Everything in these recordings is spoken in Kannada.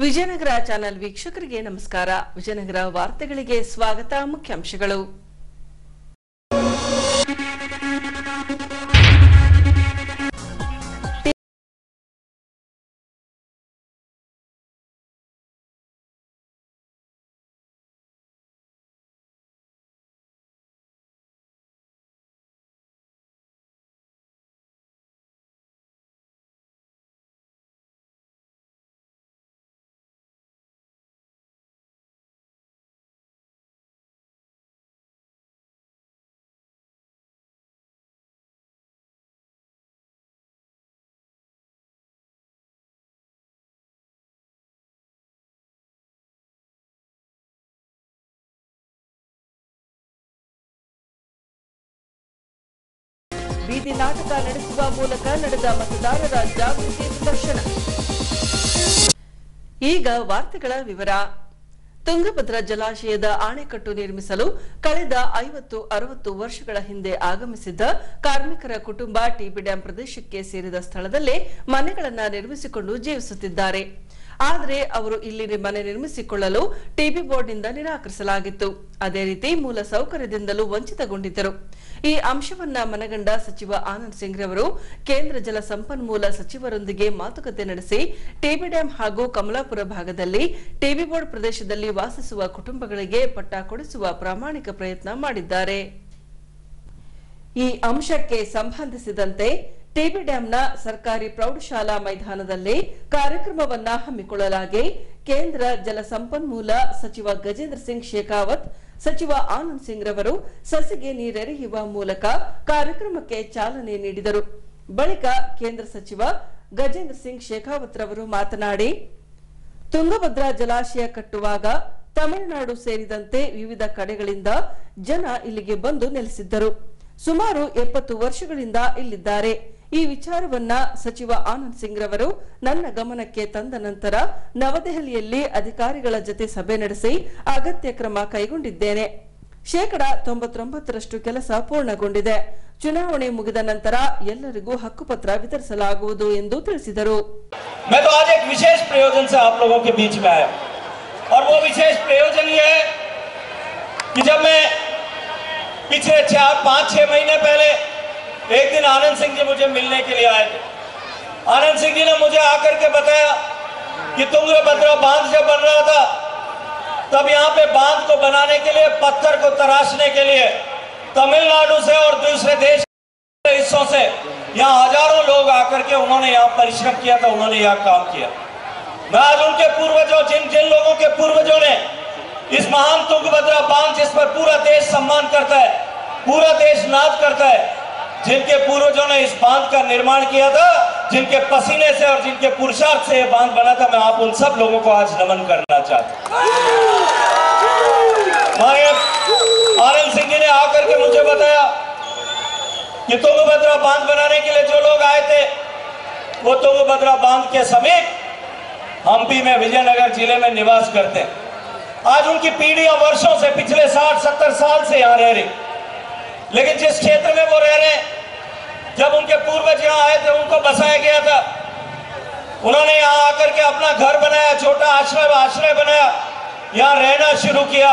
ವಿಜಯನಗರ ಚಾನೆಲ್ ವೀಕ್ಷಕರಿಗೆ ನಮಸ್ಕಾರ. ವಿಜಯನಗರ ವಾರ್ತೆಗಳಿಗೆ ಸ್ವಾಗತ. ಮುಖ್ಯಾಂಶಗಳು. ಬೀದಿ ನಾಟಕ ನಡೆಸುವ ಮೂಲಕ ನಡೆದ ಮತದಾರರ ಜಾಗೃತಿ ಪ್ರದರ್ಶನ. ಈಗ ವಾರ್ತೆಗಳ ವಿವರ. ತುಂಗಭದ್ರಾ ಜಲಾಶಯದ ಅಣೆಕಟ್ಟು ನಿರ್ಮಿಸಲು ಕಳೆದ 50-60 ವರ್ಷಗಳ ಹಿಂದೆ ಆಗಮಿಸಿದ್ದ ಕಾರ್ಮಿಕರ ಕುಟುಂಬ ಟಿಬಿ ಡ್ಯಾಂ ಪ್ರದೇಶಕ್ಕೆ ಸೇರಿದ ಸ್ಥಳದಲ್ಲೇ ಮನೆಗಳನ್ನು ನಿರ್ಮಿಸಿಕೊಂಡು ಜೀವಿಸುತ್ತಿದ್ದಾರೆ. ಆದರೆ ಅವರು ಇಲ್ಲಿ ಮನೆ ನಿರ್ಮಿಸಿಕೊಳ್ಳಲು ಟಿಬಿ ಬೋರ್ಡ್ನಿಂದ ನಿರಾಕರಿಸಲಾಗಿತ್ತು. ಅದೇ ರೀತಿ ಮೂಲ ಸೌಕರ್ಯದಿಂದಲೂ ವಂಚಿತಗೊಂಡಿದ್ದರು. ಈ ಅಂಶವನ್ನ ಮನಗಂಡ ಸಚಿವ ಆನಂದ್ ಸಿಂಗ್ ರವರು ಕೇಂದ್ರ ಜಲ ಸಂಪನ್ಮೂಲ ಸಚಿವರೊಂದಿಗೆ ಮಾತುಕತೆ ನಡೆಸಿ ಟಿಬಿ ಡ್ಯಾಂ ಹಾಗೂ ಕಮಲಾಪುರ ಭಾಗದಲ್ಲಿ ಟಿಬಿ ಬೋರ್ಡ್ ಪ್ರದೇಶದಲ್ಲಿ ವಾಸಿಸುವ ಕುಟುಂಬಗಳಿಗೆ ಪಟ್ಟ ಕೊಡಿಸುವ ಪ್ರಾಮಾಣಿಕ ಪ್ರಯತ್ನ ಮಾಡಿದ್ದಾರೆ. ಈ ಅಂಶಕ್ಕೆ ಸಂಬಂಧಿಸಿದಂತೆ ಟಿಬಿ ಡ್ಯಾಂನ ಸರ್ಕಾರಿ ಪ್ರೌಢಶಾಲಾ ಮೈದಾನದಲ್ಲಿ ಕಾರ್ಯಕ್ರಮವನ್ನ ಹಮ್ಮಿಕೊಳ್ಳಲಾಗಿ ಕೇಂದ್ರ ಜಲ ಸಂಪನ್ಮೂಲ ಸಚಿವ ಗಜೇಂದ್ರ ಸಿಂಗ್ ಶೇಖಾವತ್, ಸಚಿವ ಆನಂದ್ ಸಿಂಗ್ ರವರು ಸಸಿಗೆ ನೀರೆರೆಯುವ ಮೂಲಕ ಕಾರ್ಯಕ್ರಮಕ್ಕೆ ಚಾಲನೆ ನೀಡಿದರು. ಬಳಿಕ ಕೇಂದ್ರ ಸಚಿವ ಗಜೇಂದ್ರ ಸಿಂಗ್ ಶೇಖಾವತ್ ರವರು ಮಾತನಾಡಿ, ತುಂಗಭದ್ರಾ ಜಲಾಶಯ ಕಟ್ಟುವಾಗ ತಮಿಳುನಾಡು ಸೇರಿದಂತೆ ವಿವಿಧ ಕಡೆಗಳಿಂದ ಜನ ಇಲ್ಲಿಗೆ ಬಂದು ನೆಲೆಸಿದ್ದರು. ಸುಮಾರು 70 ವರ್ಷಗಳಿಂದ ಇಲ್ಲಿದ್ದಾರೆ. ಈ ವಿಚಾರವನ್ನ ಸಚಿವ ಆನಂದ್ ಸಿಂಗ್ ರವರು ನನ್ನ ಗಮನಕ್ಕೆ ತಂದ ನಂತರ ನವದೆಹಲಿಯಲ್ಲಿ ಅಧಿಕಾರಿಗಳ ಜೊತೆ ಸಭೆ ನಡೆಸಿ ಅಗತ್ಯ ಕ್ರಮ ಕೈಗೊಂಡಿದ್ದೇನೆ. 99% ಕೆಲಸ ಪೂರ್ಣಗೊಂಡಿದೆ. ಚುನಾವಣೆ ಮುಗಿದ ನಂತರ ಎಲ್ಲರಿಗೂ ಹಕ್ಕುಪತ್ರ ವಿತರಿಸಲಾಗುವುದು ಎಂದು ತಿಳಿಸಿದರು. मैं तो आज एक विशेष प्रयोजन से आप लोगों के बीच में आया और वो विशेष प्रयोजन ये है कि जब मैं पिछले 4-5-6 महीने पहले एक दिन आनंद सिंह जी मुझे मिलने के लिए आए थे. आनंद सिंह जी ने मुझे आकर के बताया कि तुंगभद्रा बांध जब बन रहा था तब यहाँ पे बांध को बनाने के लिए, पत्थर को तराशने के लिए तमिलनाडु से और दूसरे देश के हिस्सों से यहाँ हजारों लोग आकर के उन्होंने यहाँ परिश्रम किया था, उन्होंने यहाँ काम किया. मैं आज उनके पूर्वजों, जिन लोगों के पूर्वजों ने इस महान तुंगभद्रा बांध जिस पर पूरा देश सम्मान करता है, पूरा देश नाच करता है, जिनके पूर्वजों ने इस बांध का निर्माण किया था, जिनके पसीने से और जिनके पुरुषार्थ से यह बांध बना था, मैं आप उन सब लोगों को आज नमन करना चाहता हूं. आनंद सिंह जी ने आकर के मुझे बताया कि तुंगभद्रा बांध बनाने के लिए जो लोग आए थे वो तुंगभद्रा बांध के समीप हम्पी में विजयनगर जिले में निवास करते हैं. आज उनकी पीढ़ियां वर्षों से, पिछले 60-70 साल से यहाँ रह रही, लेकिन जिस क्षेत्र में वो रह रहे हैं, जब उनके पूर्वज यहाँ आए थे उनको बसाया गया था. उन्होंने यहाँ आकर के अपना घर बनाया, छोटा आश्रय बनाया, यहाँ रहना शुरू किया.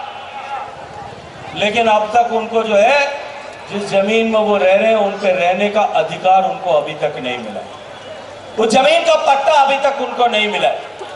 लेकिन अब तक उनको जो है, जिस जमीन में वो रह रहे हैं उन पे रहने का अधिकार उनको अभी तक नहीं मिला. वो जमीन का पट्टा अभी तक उनको नहीं मिला.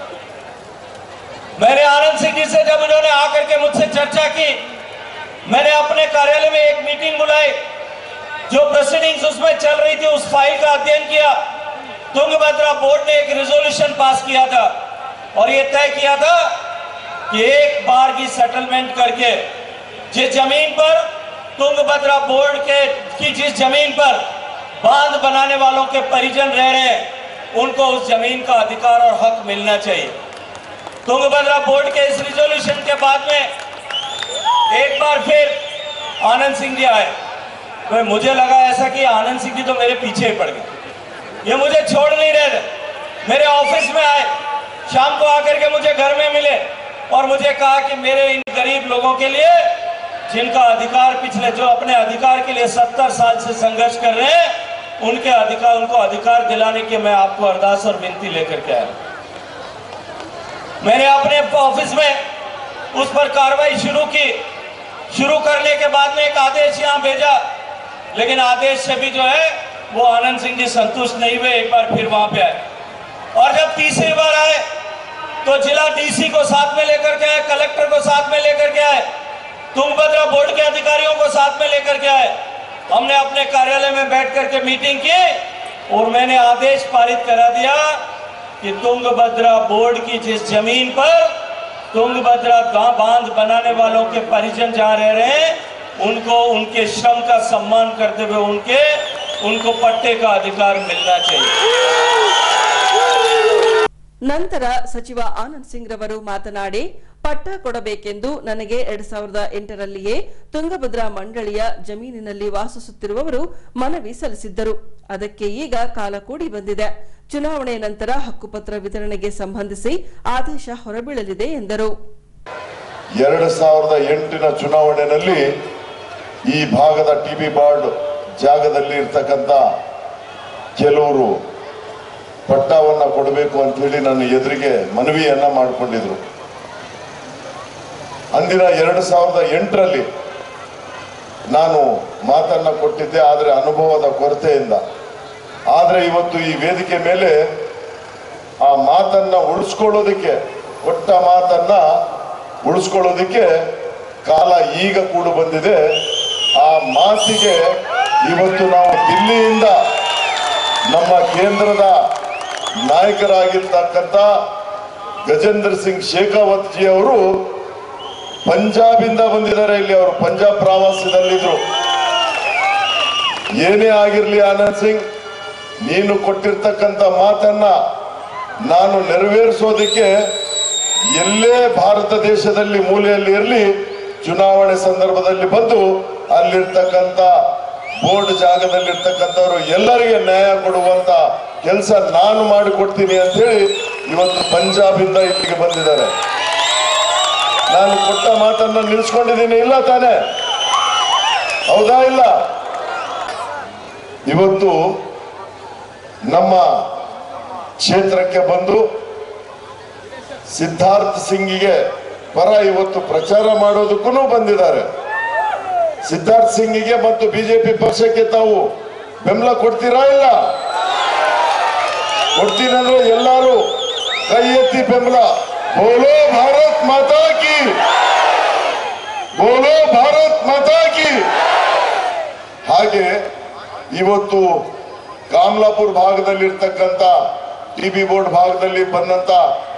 मैंने आनंद सिंह जी से जब उन्होंने आकर के मुझसे चर्चा की, मैंने अपने कार्यालय में एक मीटिंग बुलाई. जो प्रोसीडिंग्स उसमें चल रही थी उस फाइल का अध्ययन किया. तुंगभद्रा बोर्ड ने एक रिजोल्यूशन पास किया था और ये तय किया था कि एक बार की सेटलमेंट करके जिस जमीन पर तुंगभद्रा बोर्ड की जिस जमीन पर बांध बनाने वालों के परिजन रह रहे हैं उनको उस जमीन का अधिकार और हक मिलना चाहिए. तुंगभद्रा बोर्ड के इस रिजोल्यूशन के बाद में एक बार फिर आनंद सिंह जी आए. तो मुझे लगा ऐसा कि आनंद सिंह जी तो मेरे पीछे ही पड़ गए, ये मुझे छोड़ नहीं रहे थे. मेरे ऑफिस में आए, शाम को आकर के मुझे घर में मिले और मुझे कहा कि मेरे इन गरीब लोगों के लिए, जिनका अधिकार पिछले, जो अपने अधिकार के लिए 70 साल से संघर्ष कर रहे हैं, उनको अधिकार दिलाने की मैं आपको अरदास और विनती लेकर के आया. मैंने अपने ऑफिस में उस पर कार्रवाई शुरू की। शुरू करने के बाद में एक आदेश यहाँ भेजा, लेकिन आदेश से भी जो है वो आनंद सिंह जी संतुष्ट नहीं हुए, एक बार फिर वहां पे आए। और जब तीसरी बार आए तो जिला डीसी को साथ में लेकर के आए, कलेक्टर को साथ में लेकर के आए, तुंगभद्रा बोर्ड के अधिकारियों को साथ में लेकर के आए। हमने अपने कार्यालय में बैठ करके मीटिंग की और मैंने आदेश पारित करा दिया कि तुंगभद्रा बोर्ड की जिस जमीन पर तुंगभद्रा बांध बनाने वालों के परिजन जहां रह रहे हैं, उनको उनके श्रम का सम्मान करते हुए उनको पट्टे का अधिकार मिलना चाहिए। ನಂತರ ಸಚಿವ ಆನಂದ್ ಸಿಂಗ್ ರವರು ಮಾತನಾಡಿ, ಪಟ್ಟ ಕೊಡಬೇಕೆಂದು ನನಗೆ 2008ರಲ್ಲಿಯೇ ತುಂಗಭದ್ರಾ ಮಂಡಳಿಯ ಜಮೀನಿನಲ್ಲಿ ವಾಸಿಸುತ್ತಿರುವವರು ಮನವಿ ಸಲ್ಲಿಸಿದ್ದರು. ಅದಕ್ಕೆ ಈಗ ಕಾಲ ಕೂಡಿ ಬಂದಿದೆ. ಚುನಾವಣೆ ನಂತರ ಹಕ್ಕುಪತ್ರ ವಿತರಣೆಗೆ ಸಂಬಂಧಿಸಿ ಆದೇಶ ಹೊರಬೀಳಲಿದೆ ಎಂದರು. 2008ನ ಚುನಾವಣೆಯಲ್ಲಿ ಈ ಭಾಗದ ಟಿಬಿ ಬಾರ್ಡ್ ಜಾಗದಲ್ಲಿ ಇರತಕ್ಕಂತ ಕೆಲವರು ಪಟ್ಟವನ್ನ ಕೊಡಬೇಕು ಅಂತ ಹೇಳಿ ನನ್ನ ಎದುರಿಗೆ ಮನವಿಯನ್ನ ಮಾಡಿಕೊಂಡಿದ್ರು. ಅಂದಿನ 2008ರಲ್ಲಿ ನಾನು ಮಾತನ್ನ ಕೊಟ್ಟಿದ್ದೆ, ಆದರೆ ಅನುಭವದ ಕೊರತೆಯಿಂದ. ಆದರೆ ಇವತ್ತು ಈ ವೇದಿಕೆ ಮೇಲೆ ಆ ಮಾತನ್ನ ಉಳಿಸ್ಕೊಳ್ಳೋದಕ್ಕೆ, ಕೊಟ್ಟ ಮಾತನ್ನ ಉಳಿಸ್ಕೊಳ್ಳೋದಕ್ಕೆ ಕಾಲ ಈಗ ಕೂಡ ಬಂದಿದೆ. ಆ ಮಾತಿಗೆ ಇವತ್ತು ನಾವು ದಿಲ್ಲಿಯಿಂದ ನಮ್ಮ ಕೇಂದ್ರದ ನಾಯಕರಾಗಿರ್ತಕ್ಕಂಥ ಗಜೇಂದ್ರ ಸಿಂಗ್ ಶೇಖಾವತ್ ಜಿ ಅವರು ಪಂಜಾಬಿಂದ ಬಂದಿದ್ದಾರೆ. ಇಲ್ಲಿ ಅವರು ಪಂಜಾಬ್ ಪ್ರವಾಸದಲ್ಲಿದ್ರು. ಏನೇ ಆಗಿರ್ಲಿ ಆನಂದ್ ಸಿಂಗ್, ನೀನು ಕೊಟ್ಟಿರ್ತಕ್ಕಂಥ ಮಾತನ್ನ ನಾನು ನೆರವೇರಿಸೋದಕ್ಕೆ ಎಲ್ಲೇ ಭಾರತ ದೇಶದಲ್ಲಿ ಮೂಲೆಯಲ್ಲಿ ಇರಲಿ, ಚುನಾವಣೆ ಸಂದರ್ಭದಲ್ಲಿ ಬಂದು ಅಲ್ಲಿರ್ತಕ್ಕಂಥ ಬೋರ್ಡ್ ಜಾಗದಲ್ಲಿರ್ತಕ್ಕಂಥವ್ರು ಎಲ್ಲರಿಗೆ ನ್ಯಾಯ ಕೊಡುವಂತ ಕೆಲಸ ನಾನು ಮಾಡಿಕೊಡ್ತೀನಿ ಅಂತ ಹೇಳಿ ಇವತ್ತು ಪಂಜಾಬಿಂದ ಇಲ್ಲಿಗೆ ಬಂದಿದ್ದಾರೆ. ನಾನು ಕೊಟ್ಟ ಮಾತನ್ನ ನಿಲ್ಲಿಸ್ಕೊಂಡಿದ್ದೀನಿ, ಇಲ್ಲ ತಾನೆ? ಹೌದಾ ಇಲ್ಲ? ಇವತ್ತು ನಮ್ಮ ಕ್ಷೇತ್ರಕ್ಕೆ ಬಂದು ಸಿದ್ಧಾರ್ಥ್ ಸಿಂಗಿಗೆ ಪರ ಇವತ್ತು ಪ್ರಚಾರ ಮಾಡೋದಕ್ಕೂ ಬಂದಿದ್ದಾರೆ. ಸಿದ್ಧಾರ್ಥ್ ಸಿಂಗಿಗೆ ಮತ್ತು ಬಿಜೆಪಿ ಪಕ್ಷಕ್ಕೆ ತಾವು ಬೆಂಬಲ ಕೊಡ್ತೀರಾ ಇಲ್ಲ? ಕೊಡ್ತೀನಂದ್ರೆ ಎಲ್ಲರೂ ಕೈ ಎತ್ತಿ ಬೆಂಬಲ. ಬೋಲೋ ಭಾರತ್ ಮಾತಾ ಕಿ, ಬೋಲೋ ಭಾರತ್ ಮಾತಾ ಕಿ. ಹಾಗೆ ಇವತ್ತು ಕಾಮಲಾಪುರ ಭಾಗದಲ್ಲಿರ್ತಕ್ಕಂಥ ಟಿಬಿ ಬೋರ್ಡ್ ಭಾಗದಲ್ಲಿ ಬಂದಂತ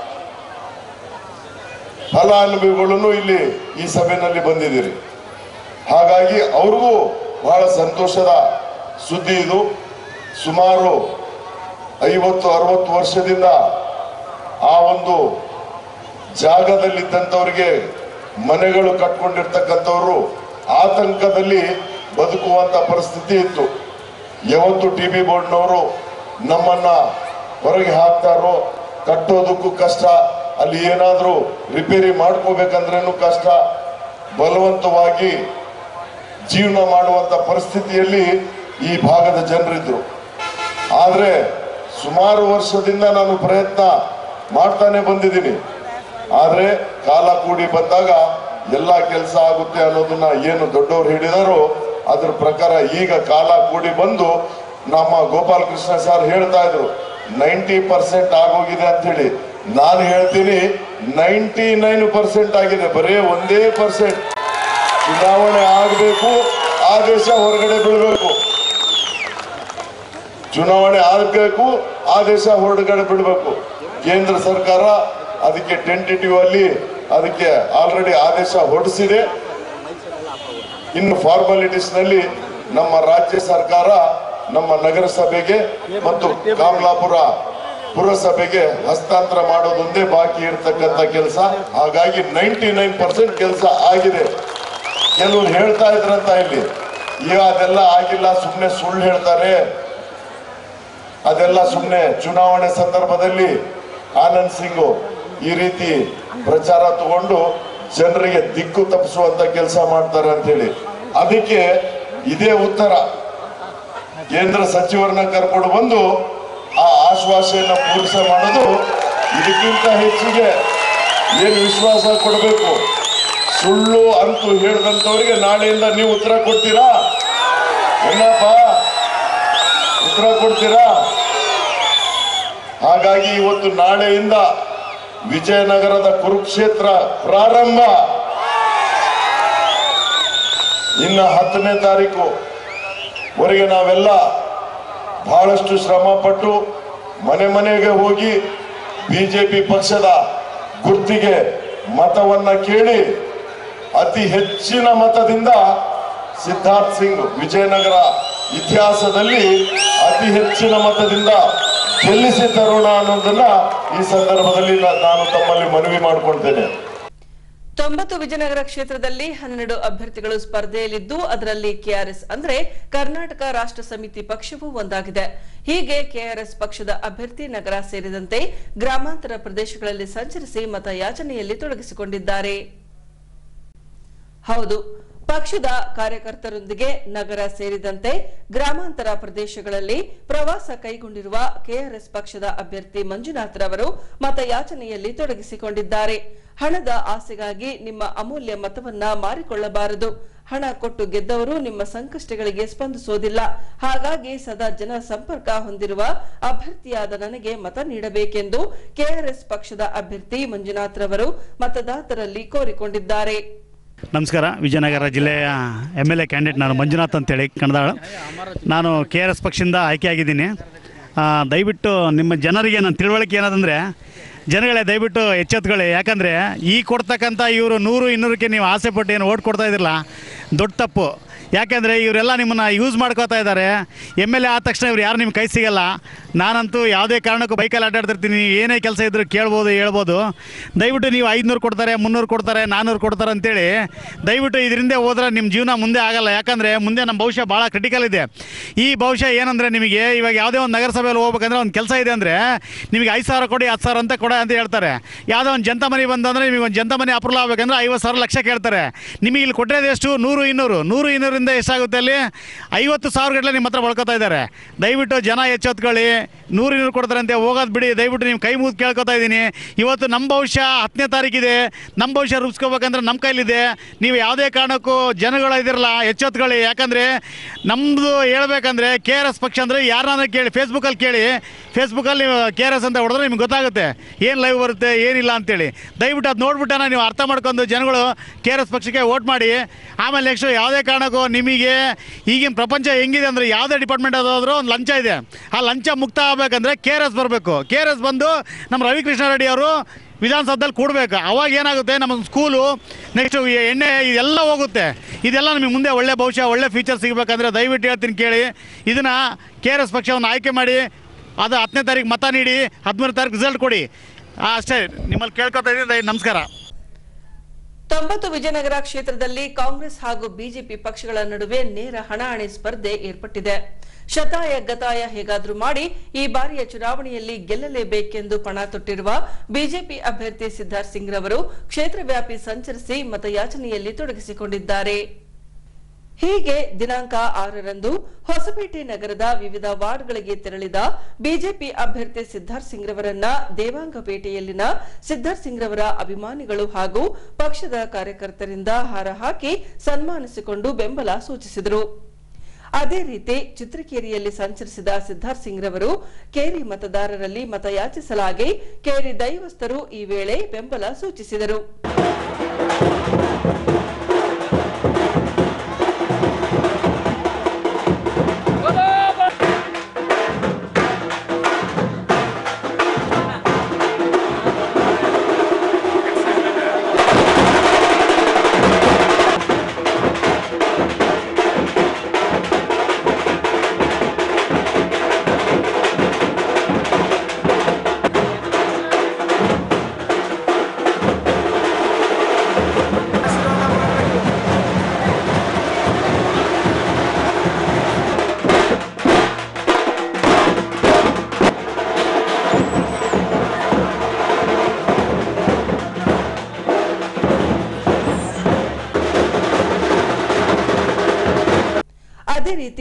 ಫಲಾನುಭವಿಗಳನ್ನು ಇಲ್ಲಿ ಈ ಸಭೆಯಲ್ಲಿ ಬಂದಿದ್ದೀರಿ. ಹಾಗಾಗಿ ಅವ್ರಿಗೂ ಬಹಳ ಸಂತೋಷದ ಸುದ್ದಿ ಇದು. ಸುಮಾರು 50-60 ವರ್ಷದಿಂದ ಆ ಒಂದು ಜಾಗದಲ್ಲಿದ್ದಂಥವ್ರಿಗೆ ಮನೆಗಳು ಕಟ್ಕೊಂಡಿರ್ತಕ್ಕಂಥವ್ರು ಆತಂಕದಲ್ಲಿ ಬದುಕುವಂತ ಪರಿಸ್ಥಿತಿ ಇತ್ತು. ಯಾವತ್ತು ಟಿಬಿ ಬೋರ್ಡ್ನವರು ನಮ್ಮನ್ನ ಹೊರಗೆ ಹಾಕ್ತಾರೋ, ಕಟ್ಟೋದಕ್ಕೂ ಕಷ್ಟ, ಅಲ್ಲಿ ಏನಾದ್ರೂ ರಿಪೇರಿ ಮಾಡ್ಕೋಬೇಕಂದ್ರೇನು ಕಷ್ಟ, ಬಲವಂತವಾಗಿ ಜೀವನ ಮಾಡುವಂತ ಪರಿಸ್ಥಿತಿಯಲ್ಲಿ ಈ ಭಾಗದ ಜನರಿದ್ರು. ಆದ್ರೆ ಸುಮಾರು ವರ್ಷದಿಂದ ನಾನು ಪ್ರಯತ್ನ ಮಾಡ್ತಾನೆ ಬಂದಿದ್ದೀನಿ. ಆದ್ರೆ ಕಾಲ ಕೂಡಿ ಬಂದಾಗ ಎಲ್ಲ ಕೆಲಸ ಆಗುತ್ತೆ ಅನ್ನೋದನ್ನ ಏನು ದೊಡ್ಡವರು ಹೇಳಿದಾರೋ ಅದ್ರ ಪ್ರಕಾರ ಈಗ ಕಾಲ ಕೂಡಿ ಬಂದು ನಮ್ಮ ಗೋಪಾಲ್ ಕೃಷ್ಣ ಸರ್ ಹೇಳ್ತಾ ಇದ್ರು 90% ಆಗೋಗಿದೆ ಅಂತ ಹೇಳಿ. ನಾನು ಹೇಳ್ತೀನಿ 99% ಆಗಿದೆ. ಬರೇ 1% ಚುನಾವಣೆ ಆಗಬೇಕು, ಆದೇಶ ಹೊರಗಡೆ ಬೀಳಬೇಕು. ಚುನಾವಣೆ ಆಗಬೇಕು, ಆದೇಶ ಹೊರಗಡೆ ಬಿಡಬೇಕು. ಕೇಂದ್ರ ಸರ್ಕಾರ ಅದಕ್ಕೆ ಟೆಂಟೇಟಿವ್ ಅಲ್ಲಿ ಅದಕ್ಕೆ ಆಲ್ರೆಡಿ ಆದೇಶ ಹೊರಡಿಸಿದೆ. ಇನ್ನು ಫಾರ್ಮಾಲಿಟೀಸ್ ನಲ್ಲಿ ನಮ್ಮ ರಾಜ್ಯ ಸರ್ಕಾರ ನಮ್ಮ ನಗರಸಭೆಗೆ ಮತ್ತು ಕಾಮಲಾಪುರ ಪುರಸಭೆಗೆ ಹಸ್ತಾಂತರ ಮಾಡೋದೊಂದೇ ಬಾಕಿ ಇರತಕ್ಕಂತ ಕೆಲಸ. ಹಾಗಾಗಿ 99% ಕೆಲಸ ಆಗಿದೆ. ಕೆಲವರು ಹೇಳ್ತಾ ಇದ್ರಂತ ಇಲ್ಲಿ, ಈಗ ಅದೆಲ್ಲ ಆಗಿಲ್ಲ, ಸುಮ್ಮನೆ ಸುಳ್ಳು ಹೇಳ್ತಾರೆ, ಅದೆಲ್ಲ ಸುಮ್ಮನೆ ಚುನಾವಣೆ ಸಂದರ್ಭದಲ್ಲಿ ಆನಂದ್ ಸಿಂಗ್ ಈ ರೀತಿ ಪ್ರಚಾರ ತಗೊಂಡು ಜನರಿಗೆ ದಿಕ್ಕು ತಪ್ಪಿಸುವಂತ ಕೆಲಸ ಮಾಡ್ತಾರೆ ಅಂತ ಹೇಳಿ. ಅದಕ್ಕೆ ಇದೇ ಉತ್ತರ. ಕೇಂದ್ರ ಸಚಿವರನ್ನ ಕರ್ಕೊಂಡು ಬಂದು ಆ ಆಶ್ವಾಸನೆಯನ್ನ ಪೂರ್ಣ ಮಾಡೋದು. ಇದಕ್ಕಿಂತ ಹೆಚ್ಚಿಗೆ ಏನು ವಿಶ್ವಾಸ ಕೊಡಬೇಕು? ಸುಳ್ಳು ಅಂತೂ ಹೇಳಿದಂಥವ್ರಿಗೆ ನಾಳೆಯಿಂದ ನೀವು ಉತ್ತರ ಕೊಡ್ತೀರಾ? ಏನಪ್ಪ ಉತ್ತರ ಕೊಡ್ತೀರಾ? ಹಾಗಾಗಿ ಇವತ್ತು ನಾಳೆಯಿಂದ ವಿಜಯನಗರದ ಕುರುಕ್ಷೇತ್ರ ಪ್ರಾರಂಭ. ಇನ್ನು 10ನೇ ತಾರೀಕು ವರೆಗೆ ನಾವೆಲ್ಲ ಬಹಳಷ್ಟು ಶ್ರಮ ಪಟ್ಟು ಮನೆ ಮನೆಗೆ ಹೋಗಿ ಬಿಜೆಪಿ ಪಕ್ಷದ ಗುರ್ತಿಗೆ ಮತವನ್ನ ಕೇಳಿ ಅತಿ ಹೆಚ್ಚಿನ ಮತದಿಂದ ಸಿದ್ಧಾರ್ಥ್ ಸಿಂಗ್ ವಿಜಯನಗರ ಇತಿಹಾಸದಲ್ಲಿ ಅತಿ ಹೆಚ್ಚಿನ ಮತದಿಂದ ಗೆಲ್ಲಿಸಿ ತರೋಣ ಅನ್ನೋದನ್ನ ಈ ಸಂದರ್ಭದಲ್ಲಿ ನಾನು ತಮ್ಮಲ್ಲಿ ಮನವಿ ಮಾಡಿಕೊಳ್ತೇನೆ. 90 ವಿಜಯನಗರ ಕ್ಷೇತ್ರದಲ್ಲಿ 12 ಅಭ್ಯರ್ಥಿಗಳು ಸ್ಪರ್ಧೆಯಲ್ಲಿದ್ದು ಅದರಲ್ಲಿ ಕೆಆರ್ಎಸ್ ಅಂದ್ರೆ ಕರ್ನಾಟಕ ರಾಷ್ಟ್ರ ಸಮಿತಿ ಪಕ್ಷವೂ ಒಂದಾಗಿದೆ. ಹೀಗೆ ಕೆಆರ್ಎಸ್ ಪಕ್ಷದ ಅಭ್ಯರ್ಥಿ ನಗರ ಸೇರಿದಂತೆ ಗ್ರಾಮಾಂತರ ಪ್ರದೇಶಗಳಲ್ಲಿ ಸಂಚರಿಸಿ ಮತಯಾಚನೆಯಲ್ಲಿ ತೊಡಗಿಸಿಕೊಂಡಿದ್ದಾರೆ. ಹೌದು, ಪಕ್ಷದ ಕಾರ್ಯಕರ್ತರೊಂದಿಗೆ ನಗರ ಸೇರಿದಂತೆ ಗ್ರಾಮಾಂತರ ಪ್ರದೇಶಗಳಲ್ಲಿ ಪ್ರವಾಸ ಕೈಗೊಂಡಿರುವ ಕೆಆರ್ಎಸ್ ಪಕ್ಷದ ಅಭ್ಯರ್ಥಿ ಮಂಜುನಾಥ್ರವರು ಮತಯಾಚನೆಯಲ್ಲಿ ತೊಡಗಿಸಿಕೊಂಡಿದ್ದಾರೆ. ಹಣದ ಆಸೆಗಾಗಿ ನಿಮ್ಮ ಅಮೂಲ್ಯ ಮತವನ್ನ ಮಾರಿಕೊಳ್ಳಬಾರದು. ಹಣ ಕೊಟ್ಟು ಗೆದ್ದವರು ನಿಮ್ಮ ಸಂಕಷ್ಟಗಳಿಗೆ ಸ್ಪಂದಿಸೋದಿಲ್ಲ. ಹಾಗಾಗಿ ಸದಾ ಜನ ಸಂಪರ್ಕ ಹೊಂದಿರುವ ಅಭ್ಯರ್ಥಿಯಾದ ನನಗೆ ಮತ ನೀಡಬೇಕೆಂದು ಕೆಆರ್ಎಸ್ ಪಕ್ಷದ ಅಭ್ಯರ್ಥಿ ಮಂಜುನಾಥ್ರವರು ಮತದಾರರಲ್ಲಿ ಕೋರಿಕೊಂಡಿದ್ದಾರೆ. ನಮಸ್ಕಾರ. ವಿಜಯನಗರ ಜಿಲ್ಲೆಯ MLA ಕ್ಯಾಂಡಿಡೇಟ್ ನಾನು ಮಂಜುನಾಥ್ ಅಂತೇಳಿ ಕಣದಾಳ. ನಾನು KRS ಪಕ್ಷದಿಂದ ಆಯ್ಕೆಯಾಗಿದ್ದೀನಿ. ದಯವಿಟ್ಟು ನಿಮ್ಮ ಜನರಿಗೆ ನನ್ನ ತಿಳುವಳಿಕೆ ಏನದಂದರೆ, ಜನಗಳೇ ದಯವಿಟ್ಟು ಎಚ್ಚೆತ್ತುಕೊಳ್ಳಿ. ಯಾಕಂದರೆ ಈ ಕೊಡ್ತಕ್ಕಂಥ ಇವರು 100-200ಕ್ಕೆ ನೀವು ಆಸೆ ಪಟ್ಟು ಏನು ಓಟ್ ಕೊಡ್ತಾ ಇದ್ದಿರಲ್ಲ, ದೊಡ್ಡ ತಪ್ಪು. ಯಾಕೆಂದರೆ ಇವರೆಲ್ಲ ನಿಮ್ಮನ್ನು ಯೂಸ್ ಮಾಡ್ಕೋತಾ ಇದ್ದಾರೆ. MLA ಆದ ತಕ್ಷಣ ಇವ್ರು ಯಾರು ನಿಮ್ಮ ಕೈ ಸಿಗಲ್ಲ. ನಾನಂತೂ ಯಾವುದೇ ಕಾರಣಕ್ಕೂ ಬೈಕಲ್ಲಿ ಅಡ್ಡಾಡ್ತಿರ್ತೀನಿ. ಏನೇ ಕೆಲಸ ಇದ್ದರೂ ಕೇಳ್ಬೋದು, ಹೇಳ್ಬೋದು. ದಯವಿಟ್ಟು ನೀವು 500 ಕೊಡ್ತಾರೆ, 300 ಕೊಡ್ತಾರೆ, 400 ಕೊಡ್ತಾರೆ ಅಂತೇಳಿ ದಯವಿಟ್ಟು ಇದರಿಂದ ಹೋದ್ರೆ ನಿಮ್ಮ ಜೀವನ ಮುಂದೆ ಆಗಲ್ಲ. ಯಾಕಂದರೆ ಮುಂದೆ ನಮ್ಮ ಭವಿಷ್ಯ ಭಾಳ ಕ್ರಿಟಿಕಲ್ ಇದೆ. ಈ ಭವಿಷ್ಯ ಏನಂದರೆ, ನಿಮಗೆ ಇವಾಗ ಯಾವುದೇ ಒಂದು ನಗರಸಭೆಯಲ್ಲಿ ಹೋಗ್ಬೇಕಂದ್ರೆ ಒಂದು ಕೆಲಸ ಇದೆ ಅಂದರೆ ನಿಮಗೆ 5,000 ಕೊಡಿ, 10,000 ಅಂತ ಕೊಡ ಅಂತ ಹೇಳ್ತಾರೆ. ಯಾವುದೋ ಒಂದು ಜನತಾ ಮನೆ ಬಂದಂದರೆ ನಿಮಗೆ ಒಂದು ಜನತಾ ಮನೆ ಅಪ್ರೂವ್ ಆಗಬೇಕಂದ್ರೆ 50,000 ಲಕ್ಷ ಕೇಳ್ತಾರೆ. ನಿಮಗೆ ಇಲ್ಲಿ ಕೊಟ್ಟರೆ ಎಷ್ಟು? 100-200 ಎಷ್ಟಾಗುತ್ತೆ? ಅಲ್ಲಿ 50,000 ಗಟ್ಟಲೆ ನಿಮ್ಮ ಹತ್ರ ಬಳ್ಕೊತಾ ಇದ್ದಾರೆ. ದಯವಿಟ್ಟು ಜನ ಎಚ್ಚೆತ್ಕೊಳ್ಳಿ. 100-200 ಕೊಡ್ತಾರಂತೆ, ಹೋಗೋದು ಬಿಡಿ. ದಯವಿಟ್ಟು ನೀವು ಕೈ ಮುಗಿದು ಕೇಳ್ಕೊತಾ ಇದ್ದೀನಿ. ಇವತ್ತು ನಮ್ಮ ಭವಿಷ್ಯ 10ನೇ ತಾರೀಕಿದೆ. ನಮ್ಮ ಭವಿಷ್ಯ ರೂಪಿಸ್ಕೋಬೇಕಂದ್ರೆ ನಮ್ಮ ಕೈಲಿದೆ. ನೀವು ಯಾವುದೇ ಕಾರಣಕ್ಕೂ ಜನಗಳು ಇದಿರಲ್ಲ, ಎಚ್ಚೆತ್ಕೊಳ್ಳಿ. ಯಾಕಂದರೆ ನಮ್ಮದು ಹೇಳ್ಬೇಕಂದ್ರೆ KRS ಪಕ್ಷ ಅಂದರೆ ಯಾರನ್ನ ಕೇಳಿ, ಫೇಸ್ಬುಕ್ಕಲ್ಲಿ ಕೇಳಿ. ಫೇಸ್ಬುಕ್ಕಲ್ಲಿ ನೀವು KRS ಅಂತ ಹೊಡೆದ್ರೆ ನಿಮ್ಗೆ ಗೊತ್ತಾಗುತ್ತೆ ಏನು ಲೈವ್ ಬರುತ್ತೆ, ಏನಿಲ್ಲ ಅಂತೇಳಿ. ದಯವಿಟ್ಟು ಅದು ನೋಡ್ಬಿಟ್ಟಾನ ನೀವು ಅರ್ಥ ಮಾಡ್ಕೊಂಡು ಜನಗಳು KRS ಪಕ್ಷಕ್ಕೆ ವೋಟ್ ಮಾಡಿ. ಆಮೇಲೆ ನೆಕ್ಸ್ಟು ಯಾವುದೇ ಕಾರಣಕ್ಕೂ ನಿಮಗೆ ಈಗಿನ ಪ್ರಪಂಚ ಹೆಂಗಿದೆ ಅಂದರೆ, ಯಾವುದೇ ಡಿಪಾರ್ಟ್ಮೆಂಟ್ ಅದಾದರೂ ಒಂದು ಲಂಚ ಇದೆ. ಆ ಲಂಚ ಮುಕ್ತ ಆಗಬೇಕಂದ್ರೆ KRS ಬರಬೇಕು. KRS ಬಂದು ನಮ್ಮ ರವಿಕೃಷ್ಣ ರೆಡ್ಡಿ ಅವರು ವಿಧಾನಸೌಧದಲ್ಲಿ ಕೂಡಬೇಕು. ಅವಾಗ ಏನಾಗುತ್ತೆ, ನಮ್ಮ ಸ್ಕೂಲು ನೆಕ್ಸ್ಟು ಎಣ್ಣೆ ಇದೆಲ್ಲ ಹೋಗುತ್ತೆ. ಇದೆಲ್ಲ ನಮಗೆ ಮುಂದೆ ಒಳ್ಳೆ ಭವಿಷ್ಯ, ಒಳ್ಳೆ ಫ್ಯೂಚರ್ ಸಿಗಬೇಕಂದ್ರೆ ದಯವಿಟ್ಟು ಹೇಳ್ತೀನಿ ಕೇಳಿ. ಇದನ್ನು KRS ಪಕ್ಷವನ್ನು ಆಯ್ಕೆ ಮಾಡಿ. ಅದು 10ನೇ ತಾರೀಕು ಮತ ನೀಡಿ, 13ನೇ ತಾರೀಕು ರಿಸಲ್ಟ್ ಕೊಡಿ. ಅಷ್ಟೇ ನಿಮ್ಮಲ್ಲಿ ಕೇಳ್ಕೊತಾ ಇದ್ದೀನಿ. ನಮಸ್ಕಾರ. 90 ವಿಜಯನಗರ ಕ್ಷೇತ್ರದಲ್ಲಿ ಕಾಂಗ್ರೆಸ್ ಹಾಗೂ ಬಿಜೆಪಿ ಪಕ್ಷಗಳ ನಡುವೆ ನೇರ ಹಣಾಹಣಿ ಸ್ಪರ್ಧೆ ಏರ್ಪಟ್ಟಿದೆ. ಶತಾಯ ಗತಾಯ ಹೇಗಾದ್ರೂ ಮಾಡಿ ಈ ಬಾರಿಯ ಚುನಾವಣೆಯಲ್ಲಿ ಗೆಲ್ಲಲೇಬೇಕೆಂದು ಪಣ ತೊಟ್ಟಿರುವ ಬಿಜೆಪಿ ಅಭ್ಯರ್ಥಿ ಸಿದ್ಧಾರ್ಥ್ ಸಿಂಗ್ ರವರು ಕ್ಷೇತ್ರ ವ್ಯಾಪಿ ಸಂಚರಿಸಿ ಮತಯಾಚನೆಯಲ್ಲಿ ತೊಡಗಿಸಿಕೊಂಡಿದ್ದಾರೆ. ಹೀಗೆ ದಿನಾಂಕ 6ರಂದು ಹೊಸಪೇಟೆ ನಗರದ ವಿವಿಧ ವಾರ್ಡ್ಗಳಿಗೆ ತೆರಳಿದ ಬಿಜೆಪಿ ಅಭ್ಯರ್ಥಿ ಸಿದ್ಧಾರ್ಥ್ ಸಿಂಗ್ ರವರನ್ನ ದೇವಾಂಗಪೇಟೆಯಲ್ಲಿನ ಸಿದ್ಧಾರ್ಥ್ ಸಿಂಗ್ ರವರ ಅಭಿಮಾನಿಗಳು ಹಾಗೂ ಪಕ್ಷದ ಕಾರ್ಯಕರ್ತರಿಂದ ಹಾರ ಹಾಕಿ ಸನ್ಮಾನಿಸಿಕೊಂಡು ಬೆಂಬಲ ಸೂಚಿಸಿದರು. ಅದೇ ರೀತಿ ಚಿತ್ರಕೇರಿಯಲ್ಲಿ ಸಂಚರಿಸಿದ ಸಿದ್ಧಾರ್ಥ್ ಸಿಂಗ್ ರವರು ಕೇರಿ ಮತದಾರರಲ್ಲಿ ಮತಯಾಚಿಸಲಾಗಿ ಕೇರಿ ದೈವಸ್ಥರು ಈ ವೇಳೆ ಬೆಂಬಲ ಸೂಚಿಸಿದರು.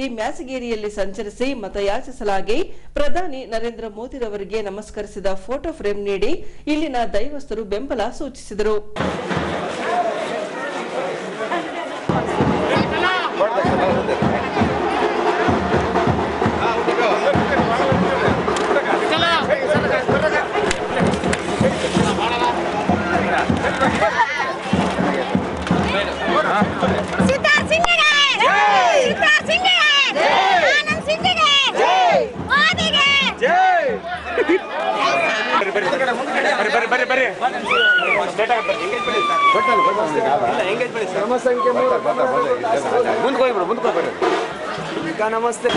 ಮ್ಯಾಸಗೇರಿಯಲ್ಲಿ ಸಂಚರಿಸಿ ಮತಯಾಚಿಸಲಾಗಿ ಪ್ರಧಾನಿ ನರೇಂದ್ರ ಮೋದಿರವರಿಗೆ ನಮಸ್ಕರಿಸಿದ ಫೋಟೋ ಫ್ರೇಮ್ ನೀಡಿ ಇಲ್ಲಿನ ದೈವಸ್ಥರು ಬೆಂಬಲ ಸೂಚಿಸಿದರು. ನಮಸ್ತೆ.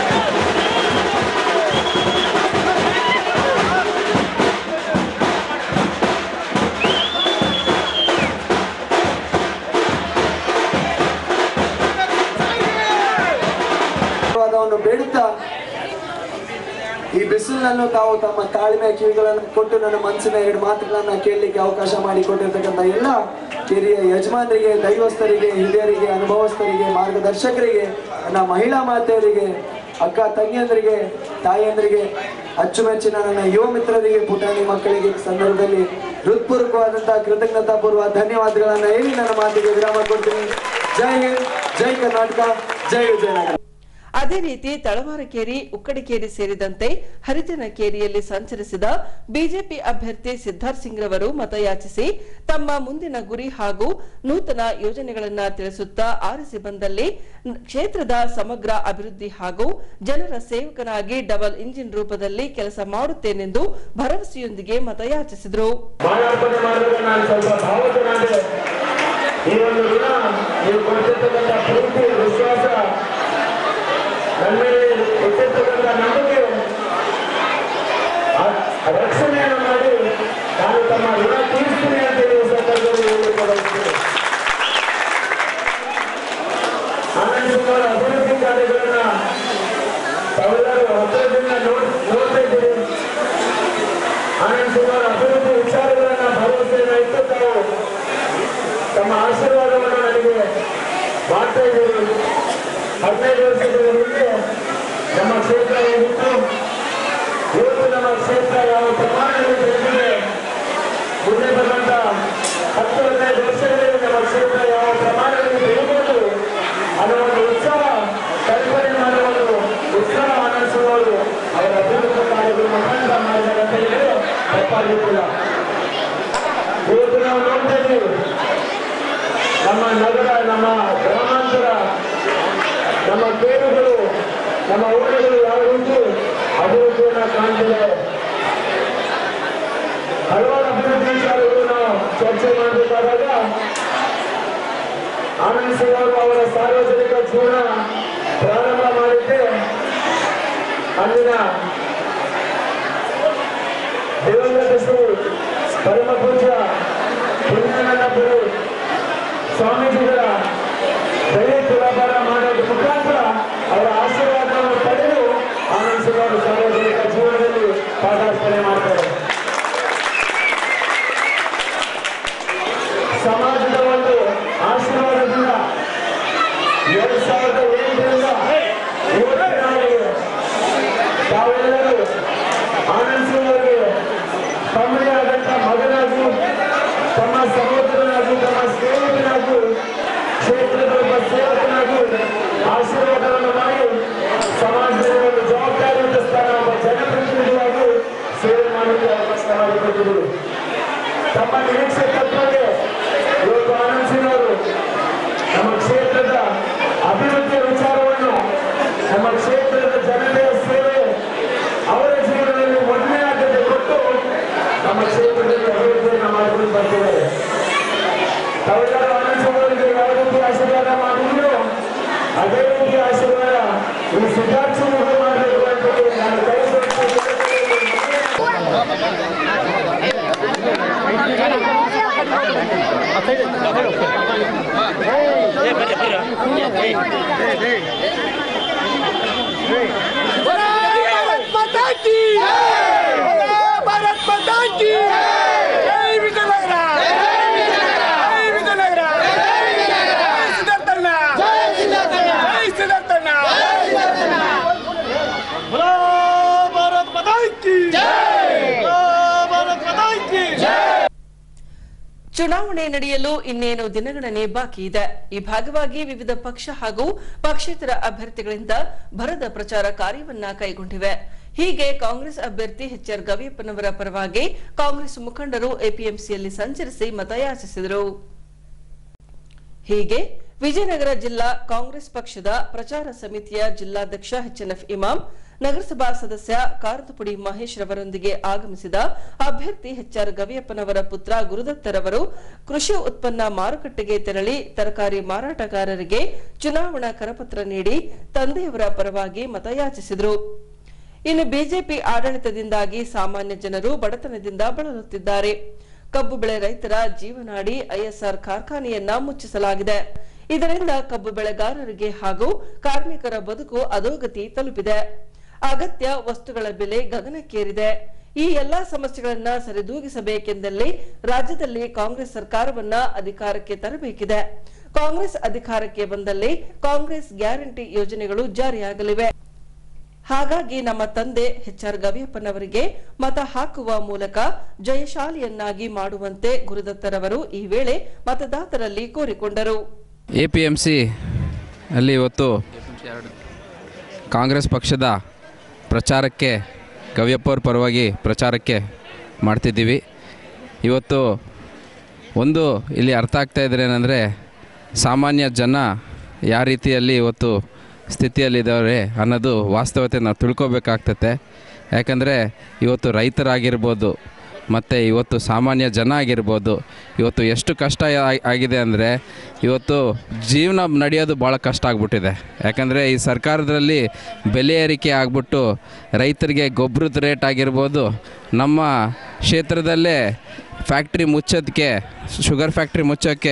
ಬೇಡುತ್ತಾ ಈ ಬಿಸಿಲನ್ನು ತಾವು ತಮ್ಮ ತಾಳ್ಮೆಯ ಕಿವಿಗಳನ್ನು ಕೊಟ್ಟು ನನ್ನ ಮನಸ್ಸಿನ ಎರಡು ಮಾತುಗಳನ್ನ ಕೇಳಲಿಕ್ಕೆ ಅವಕಾಶ ಮಾಡಿಕೊಟ್ಟಿರ್ತಕ್ಕಂಥ ಎಲ್ಲ ಹಿರಿಯ ಯಜಮಾನರಿಗೆ, ದೈವಸ್ಥರಿಗೆ, ಹಿರಿಯರಿಗೆ, ಅನುಭವಸ್ಥರಿಗೆ, ಮಾರ್ಗದರ್ಶಕರಿಗೆ, ನನ್ನ ಮಹಿಳಾ ಮಾತೆಯರಿಗೆ, ಅಕ್ಕ ತಂಗಿಯಂದರಿಗೆ, ತಾಯಿಯಂದರಿಗೆ, ಅಚ್ಚುಮೆಚ್ಚಿನ ನನ್ನ ಯುವ ಮಿತ್ರರಿಗೆ, ಪುಟಾಣಿ ಮಕ್ಕಳಿಗೆ ಸಂದರ್ಭದಲ್ಲಿ ಹೃತ್ಪೂರ್ವಕವಾದಂತಹ ಕೃತಜ್ಞತಾಪೂರ್ವ ಧನ್ಯವಾದಗಳನ್ನ ಹೇಳಿ ನನ್ನ ಮಾತಿಗೆ ವಿರಾಮ ಕೊಡ್ತೀನಿ. ಜೈ ಹಿಂದ್, ಜೈ ಕರ್ನಾಟಕ, ಜೈ ವಿಜಯನಗರ. ಅದೇ ರೀತಿ ತಳವಾರಕೇರಿ, ಉಕ್ಕಡಿಕೇರಿ ಸೇರಿದಂತೆ ಹರಿಜನಕೇರಿಯಲ್ಲಿ ಸಂಚರಿಸಿದ ಬಿಜೆಪಿ ಅಭ್ಯರ್ಥಿ ಸಿದ್ದಾರ್ಥ್ ಸಿಂಗ್ ರವರು ಮತಯಾಚಿಸಿ ತಮ್ಮ ಮುಂದಿನ ಗುರಿ ಹಾಗೂ ನೂತನ ಯೋಜನೆಗಳನ್ನು ತಿಳಿಸುತ್ತಾ ಆರಿಸಿ ಬಂದಲ್ಲಿ ಕ್ಷೇತ್ರದ ಸಮಗ್ರ ಅಭಿವೃದ್ಧಿ ಹಾಗೂ ಜನರ ಸೇವಕನಾಗಿ ಡಬಲ್ ಇಂಜಿನ್ ರೂಪದಲ್ಲಿ ಕೆಲಸ ಮಾಡುತ್ತೇನೆಂದು ಭರವಸೆಯೊಂದಿಗೆ ಮತಯಾಚಿಸಿದರು. ರಕ್ಷಣೆಯನ್ನು ಮಾಡಿ ನಾನು ತಮ್ಮ ಋಣ ತೀರಿಸ್ತೀನಿ ಅಂತ ಹೇಳುವ ಸಂದರ್ಭದಲ್ಲಿ ಹೇಳಲಿಕ್ಕೆ ಬಯಸುತ್ತೇನೆ. ಆನಂದಕರ ಅಭಿವೃದ್ಧಿ ಕಾರ್ಯಗಳನ್ನ ತಾವೆಲ್ಲರೂ ಹತ್ತಿರದಿಂದ ನೋಡ್ತಾ ಇದ್ದೀರಿ. ಆನಂದಕರ ಅಭಿವೃದ್ಧಿ ವಿಚಾರಗಳನ್ನ ಭರವಸೆಯನ್ನು ಇಟ್ಟು ತಾವು ತಮ್ಮ ಆಶೀರ್ವಾದವನ್ನು ನನಗೆ ಮಾಡ್ತಾ ಇದ್ದೀರಿ. 15 ವರ್ಷಗಳ ಹಿಂದೆ ನಮ್ಮ ಕ್ಷೇತ್ರ ಹೋಗಿತ್ತು. ಇವತ್ತು ನಮ್ಮ ಕ್ಷೇತ್ರ ಯಾವ ಪ್ರಮಾಣದಲ್ಲಿ ಬೆಳೆದಿದೆ, ಮುಂದೆ ಬರುವಂತ 10-15 ವರ್ಷಗಳಲ್ಲಿ ನಮ್ಮ ಕ್ಷೇತ್ರ ಯಾವ ಪ್ರಮಾಣದಲ್ಲಿ ಬೆಳೆಯಬಹುದು ಅನ್ನೋ ಒಂದು ಉತ್ಸಾಹ ಕಲ್ಪನೆ ಮಾಡುವುದು, ಉತ್ಸಾಹ ಆನಂದಿಸುವುದು ಅವರ ಅಭಿವೃದ್ಧಿ ಕಾರ್ಯಗಳು ಮುಖಾಂತರ ಮಾಡಿದ್ದಾರೆ ಅಂತ ಹೇಳಿದ್ರೆ ತಪ್ಪಾಗಿರುತ್ತಿಲ್ಲ. ಇವತ್ತು ನಾವು ನೋಡ್ತಾ ಇದ್ದೀವಿ, ನಮ್ಮ ನಗರ, ನಮ್ಮ ಗ್ರಾಮಾಂತರ, ನಮ್ಮ ಕೇರುಗಳು, ನಮ್ಮ ಊರುಗಳು ಯಾವ ರೀತಿ ಅಭಿವೃದ್ಧಿಯನ್ನ ಕಾಣ್ತಿದೆ. ಹಲವಾರು ಅಭಿವೃದ್ಧಿ ವಿಚಾರಗಳು ನಾವು ಚರ್ಚೆ ಮಾಡಬೇಕಾದಾಗ ಆನಂದ್ ಸಿಂಗ್ ಅವರು ಅವರ ಸಾರ್ವಜನಿಕ ಜೀವನ ಪ್ರಾರಂಭ ಮಾಡಿದ್ದೆ ಅಲ್ಲಿನ ದಿವಂಗತ ಶ್ರೀ ಪರಮ ಪೂಜ್ಯ ಪುಣ್ಯಾನಂದಪುರಿ ಸ್ವಾಮೀಜಿಗಳ ದೈಹಿಕ ವ್ಯಾಪಾರ ಮಾಡೋದ್ರ ಮುಖಾಂತರ ಅವರ ಆಶೀರ್ವಾದವನ್ನು ಪಡೆದು ಆನಂದ್ ಸಿಂಗ್ ಅವರು ಸಾರ್ವಜನಿಕ ಜೀವನದಲ್ಲಿ ಪಾದಾರ್ಪಣೆ ಮಾಡ್ತಾರೆ. ಸಮಾಜದ ಒಂದು ಆಶೀರ್ವಾದದಿಂದ 2008ರಿಂದ ಇವತ್ತಿನವರೆಗೆ ತಾವೆಲ್ಲರೂ ಆನಂದ್ ಸಿಂಗ್ ಅವರಿಗೆ ತಮ್ಮದೇ ಆದಂತ ಮಗನಾಗಿ, ತಮ್ಮ ಸಹೋದರನಾಗಿ, ತಮ್ಮ ಸ್ನೇಹಿತನಾಗಿ, ಕ್ಷೇತ್ರದ ಒಬ್ಬ ಸೇವಕನಾಗಿ ಆಶೀರ್ವಾದವನ್ನು ಮಾಡಿ ಸಮಾಜದಲ್ಲಿ ಒಂದು ಜವಾಬ್ದಾರಿಯುತ ಸ್ಥಾನ, ಒಬ್ಬ ಜನಪ್ರತಿನಿಧಿಯಾಗಿ ಸೇವೆ ಮಾಡಲು ಅವಕಾಶ ಮಾಡಿಕೊಟ್ಟಿದ್ದರು. ತಮ್ಮ ನಿರೀಕ್ಷೆ ತಪ್ಪದೆ ಇವತ್ತು ಆನಂದ್ ಸಿಂಗ್ ಅವರು ನಮ್ಮ ಕ್ಷೇತ್ರದ ಅಭಿವೃದ್ಧಿಯ ವಿಚಾರವನ್ನು, ನಮ್ಮ ಕ್ಷೇತ್ರದ ಜನತೆಯ ಸೇವೆ, ಅವರ ಜೀವನದಲ್ಲಿ ಮೊದಲನೇ ಆದ್ಯತೆ ಕೊಟ್ಟು ನಮ್ಮ ಕ್ಷೇತ್ರದಲ್ಲಿ ಅಭಿವೃದ್ಧಿಯನ್ನು ಮಾಡಿಕೊಂಡು ಬರ್ತಿದ್ದಾರೆ. ತಾವೆಲ್ಲರೂ ಆನಂದ್ ಸಿಂಗ್ ಅವರಿಗೆ ಯಾವ ರೀತಿ ಆಶೀರ್ವಾದ ಮಾಡಿದ್ರು ಅದೇ ರೀತಿ ಆಶೀರ್ವಾದ ಈ ಸಿದ್ದಾರ್ಥ್ ಸಿಂಗ್ ಅವರು ಮಾಡಬೇಕು ಅಂತ ನಾನು ಕೈ ಚುನಾವಣೆ ನಡೆಯಲು ಇನ್ನೇನು ದಿನಗಣನೆ ಬಾಕಿ ಇದೆ. ಈ ಭಾಗವಾಗಿ ವಿವಿಧ ಪಕ್ಷ ಹಾಗೂ ಪಕ್ಷೇತರ ಅಭ್ಯರ್ಥಿಗಳಿಂದ ಭರದ ಪ್ರಚಾರ ಕಾರ್ಯವನ್ನ ಕೈಗೊಂಡಿವೆ. ಹೀಗೆ ಕಾಂಗ್ರೆಸ್ ಅಭ್ಯರ್ಥಿ ಎಚ್ಆರ್ ಗವಿಯಪ್ಪನವರ ಪರವಾಗಿ ಕಾಂಗ್ರೆಸ್ ಮುಖಂಡರು ಎಪಿಎಂಸಿಯಲ್ಲಿ ಸಂಚರಿಸಿ ಮತಯಾಚಿಸಿದರು. ಹೀಗೆ ವಿಜಯನಗರ ಜಿಲ್ಲಾ ಕಾಂಗ್ರೆಸ್ ಪಕ್ಷದ ಪ್ರಚಾರ ಸಮಿತಿಯ ಜಿಲ್ಲಾಧ್ಯಕ್ಷ ಎಚ್ಎನ್ಎಫ್ ಇಮಾಂ, ನಗರಸಭಾ ಸದಸ್ಯ ಕಾರದಪುಡಿ ಮಹೇಶ್ ರವರೊಂದಿಗೆ ಆಗಮಿಸಿದ ಅಭ್ಯರ್ಥಿ ಎಚ್ಆರ್ ಗವಿಯಪ್ಪನವರ ಪುತ್ರ ಗುರುದತ್ತರವರು ಕೃಷಿ ಉತ್ಪನ್ನ ಮಾರುಕಟ್ಟೆಗೆ ತೆರಳಿ ತರಕಾರಿ ಮಾರಾಟಗಾರರಿಗೆ ಚುನಾವಣಾ ಕರಪತ್ರ ನೀಡಿ ತಂದೆಯವರ ಪರವಾಗಿ ಮತಯಾಚಿಸಿದರು. ಇನ್ನು ಬಿಜೆಪಿ ಆಡಳಿತದಿಂದಾಗಿ ಸಾಮಾನ್ಯ ಜನರು ಬಡತನದಿಂದ ಬಳಲುತ್ತಿದ್ದಾರೆ. ಕಬ್ಬು ಬೆಳೆ ರೈತರ ಜೀವನಾಡಿ ಐಎಸ್ಆರ್ ಕಾರ್ಖಾನೆಯನ್ನ ಮುಚ್ಚಿಸಲಾಗಿದೆ. ಇದರಿಂದ ಕಬ್ಬು ಬೆಳೆಗಾರರಿಗೆ ಹಾಗೂ ಕಾರ್ಮಿಕರ ಬದುಕು ಅಧೋಗತಿ ತಲುಪಿದೆ. ಅಗತ್ಯ ವಸ್ತುಗಳ ಬೆಲೆ ಗಗನಕ್ಕೇರಿದೆ. ಈ ಎಲ್ಲಾ ಸಮಸ್ಯೆಗಳನ್ನ ಸರಿದೂಗಿಸಬೇಕೆಂದಲ್ಲಿ ರಾಜ್ಯದಲ್ಲಿ ಕಾಂಗ್ರೆಸ್ ಸರ್ಕಾರವನ್ನ ಅಧಿಕಾರಕ್ಕೆ ತರಬೇಕಿದೆ. ಕಾಂಗ್ರೆಸ್ ಅಧಿಕಾರಕ್ಕೆ ಬಂದಲ್ಲಿ ಕಾಂಗ್ರೆಸ್ ಗ್ಯಾರಂಟಿ ಯೋಜನೆಗಳು ಜಾರಿಯಾಗಲಿವೆ. ಹಾಗಾಗಿ ನಮ್ಮ ತಂದೆ ಎಚ್ಆರ್ ಗವಿಯಪ್ಪನವರಿಗೆ ಮತ ಹಾಕುವ ಮೂಲಕ ಜಯಶಾಲಿಯನ್ನಾಗಿ ಮಾಡುವಂತೆ ಗುರುದತ್ತರವರು ಈ ವೇಳೆ ಮತದಾರರಲ್ಲಿ ಕೋರಿಕೊಂಡರು. ಎಪಿಎಂಸಿ ಅಲ್ಲಿ ಇವತ್ತು ಕಾಂಗ್ರೆಸ್ ಪಕ್ಷದ ಪ್ರಚಾರಕ್ಕೆ ಗವಿಯಪ್ಪವ್ರ ಪರವಾಗಿ ಪ್ರಚಾರಕ್ಕೆ ಮಾಡ್ತಿದ್ದೀವಿ. ಇವತ್ತು ಒಂದು ಇಲ್ಲಿ ಅರ್ಥ ಆಗ್ತಾ ಇದ್ರೆ ಏನಂದರೆ, ಸಾಮಾನ್ಯ ಜನ ಯಾವ ರೀತಿಯಲ್ಲಿ ಇವತ್ತು ಸ್ಥಿತಿಯಲ್ಲಿದ್ದಾವೆ ಅನ್ನೋದು ವಾಸ್ತವತೆ ನಾವು ತಿಳ್ಕೊಬೇಕಾಗ್ತತೆ. ಯಾಕಂದರೆ ಇವತ್ತು ರೈತರಾಗಿರ್ಬೋದು ಮತ್ತು ಇವತ್ತು ಸಾಮಾನ್ಯ ಜನ ಆಗಿರ್ಬೋದು, ಇವತ್ತು ಎಷ್ಟು ಕಷ್ಟ ಆಗಿದೆ ಅಂದರೆ ಇವತ್ತು ಜೀವನ ನಡೆಯೋದು ಭಾಳ ಕಷ್ಟ ಆಗಿಬಿಟ್ಟಿದೆ. ಯಾಕಂದರೆ ಈ ಸರ್ಕಾರದಲ್ಲಿ ಬೆಲೆ ಏರಿಕೆ ಆಗಿಬಿಟ್ಟು ರೈತರಿಗೆ ಗೊಬ್ಬರದ ರೇಟ್ ಆಗಿರ್ಬೋದು, ನಮ್ಮ ಕ್ಷೇತ್ರದಲ್ಲೇ ಫ್ಯಾಕ್ಟ್ರಿ ಮುಚ್ಚೋದಕ್ಕೆ, ಶುಗರ್ ಫ್ಯಾಕ್ಟ್ರಿ ಮುಚ್ಚೋಕ್ಕೆ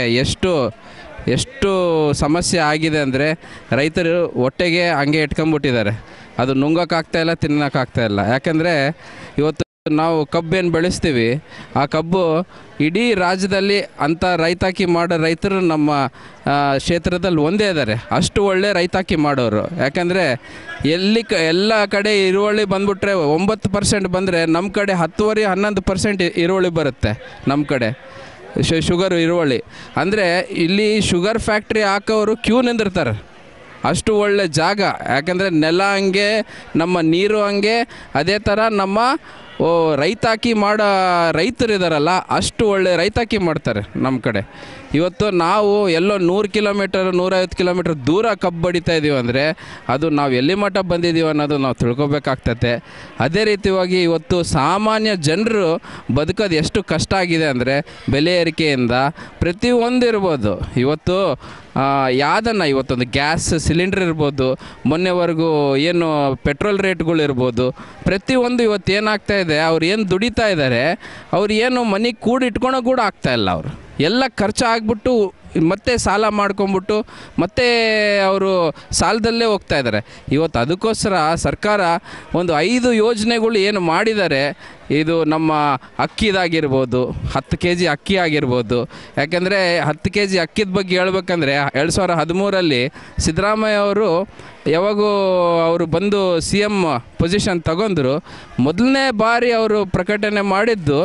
ಎಷ್ಟು ಸಮಸ್ಯೆ ಆಗಿದೆ ಅಂದರೆ ರೈತರು ಹೊಟ್ಟೆಗೆ ಹಂಗೆ ಇಟ್ಕೊಂಬಿಟ್ಟಿದ್ದಾರೆ. ಅದು ನುಂಗೋಕ್ಕಾಗ್ತಾಯಿಲ್ಲ, ತಿನ್ನೋಕ್ಕಾಗ್ತಾಯಿಲ್ಲ. ಯಾಕಂದರೆ ಇವತ್ತು ನಾವು ಕಬ್ಬೇನು ಬೆಳೆಸ್ತೀವಿ, ಆ ಕಬ್ಬು ಇಡೀ ರಾಜ್ಯದಲ್ಲಿ ಅಂಥ ರೈತಾಕಿ ಮಾಡೋ ರೈತರು ನಮ್ಮ ಕ್ಷೇತ್ರದಲ್ಲಿ ಒಂದೇ ಇದ್ದಾರೆ. ಅಷ್ಟು ಒಳ್ಳೆ ರೈತಾಕಿ ಮಾಡೋರು. ಯಾಕಂದರೆ ಎಲ್ಲ ಕಡೆ ಈರುಳ್ಳಿ ಬಂದುಬಿಟ್ರೆ 9% ಬಂದರೆ ನಮ್ಮ ಕಡೆ 10-11% ಈರುಳ್ಳಿ ಬರುತ್ತೆ. ನಮ್ಮ ಕಡೆ ಶುಗರು ಈರುಳ್ಳಿ ಅಂದರೆ ಇಲ್ಲಿ ಶುಗರ್ ಫ್ಯಾಕ್ಟ್ರಿ ಹಾಕೋರು ಕ್ಯೂ ನಿಂದಿರ್ತಾರೆ. ಅಷ್ಟು ಒಳ್ಳೆ ಜಾಗ. ಯಾಕಂದರೆ ನೆಲ ಹಂಗೆ, ನಮ್ಮ ನೀರು ಹಂಗೆ, ಅದೇ ಥರ ನಮ್ಮ ರೈತಾಕಿ ಮಾಡೋ ರೈತರಿದಾರಲ್ಲ ಅಷ್ಟು ಒಳ್ಳೆ ರೈತಾಕಿ ಮಾಡ್ತಾರೆ ನಮ್ಮ ಕಡೆ. ಇವತ್ತು ನಾವು ಎಲ್ಲೋ 100 ಕಿಲೋಮೀಟರ್ 150 ಕಿಲೋಮೀಟರ್ ದೂರ ಕಬ್ಬು ಬಡಿತಾ ಇದ್ದೀವಿ ಅಂದರೆ ಅದು ನಾವು ಎಲ್ಲಿ ಮಟ್ಟ ಬಂದಿದ್ದೀವಿ ಅನ್ನೋದು ನಾವು ತಿಳ್ಕೊಬೇಕಾಗ್ತತೆ. ಅದೇ ರೀತಿಯಾಗಿ ಇವತ್ತು ಸಾಮಾನ್ಯ ಜನರು ಬದುಕೋದು ಎಷ್ಟು ಕಷ್ಟ ಆಗಿದೆ ಅಂದರೆ ಬೆಲೆ ಏರಿಕೆಯಿಂದ ಪ್ರತಿಯೊಂದು ಇರ್ಬೋದು. ಇವತ್ತು ಯಾವುದನ್ನು ಇವತ್ತೊಂದು ಗ್ಯಾಸ್ ಸಿಲಿಂಡ್ರ್ ಇರ್ಬೋದು, ಮೊನ್ನೆವರೆಗೂ ಏನು ಪೆಟ್ರೋಲ್ ರೇಟ್ಗಳು ಇರ್ಬೋದು, ಪ್ರತಿಯೊಂದು ಇವತ್ತು ಏನಾಗ್ತಾ ಇದೆ, ಅವ್ರು ಏನು ದುಡಿತಾ ಇದ್ದಾರೆ, ಅವ್ರು ಏನು ಮನೆಗೆ ಕೂಡಿಟ್ಕೊಳೋ ಕೂಡ ಆಗ್ತಾಯಿಲ್ಲ. ಅವರು ಎಲ್ಲ ಖರ್ಚಾಗ್ಬಿಟ್ಟು ಮತ್ತೆ ಸಾಲ ಮಾಡ್ಕೊಂಬಿಟ್ಟು ಮತ್ತೆ ಅವರು ಸಾಲದಲ್ಲೇ ಹೋಗ್ತಾ ಇದ್ದಾರೆ. ಇವತ್ತು ಅದಕ್ಕೋಸ್ಕರ ಸರ್ಕಾರ ಒಂದು 5 ಯೋಜನೆಗಳು ಏನು ಮಾಡಿದ್ದಾರೆ. ಇದು ನಮ್ಮ ಅಕ್ಕಿದಾಗಿರ್ಬೋದು, 10 kg ಅಕ್ಕಿ ಆಗಿರ್ಬೋದು. ಯಾಕೆಂದರೆ 10 kg ಅಕ್ಕಿದ ಬಗ್ಗೆ ಹೇಳ್ಬೇಕಂದ್ರೆ 2013ರಲ್ಲಿ ಸಿದ್ದರಾಮಯ್ಯ ಅವರು ಯಾವಾಗೂ ಅವರು ಬಂದು CM ಪೊಸಿಷನ್ ತಗೊಂಡ್ರು. ಮೊದಲನೇ ಬಾರಿ ಅವರು ಪ್ರಕಟಣೆ ಮಾಡಿದ್ದು